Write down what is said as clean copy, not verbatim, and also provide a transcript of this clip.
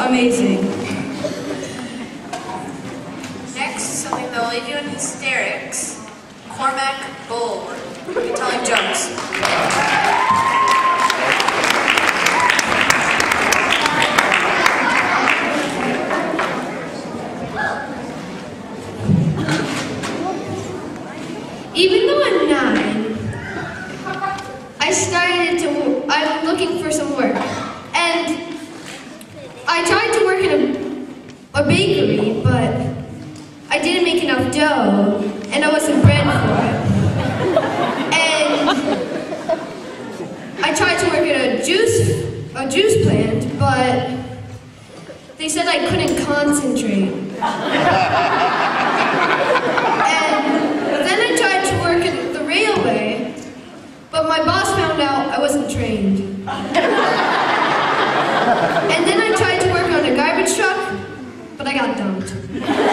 amazing. Next, something that'll leave you in hysterics. Cormac Bull. Telling jokes. Even though I'm 9, I'm looking for some work. And I tried to work in a bakery, but I didn't make enough dough, and I wasn't bred for it. And I tried to work at a juice plant, but they said I couldn't concentrate. Then I tried to work at the railway, but my boss found out I wasn't trained. And then I tried to work on a garbage truck, but I got dumped.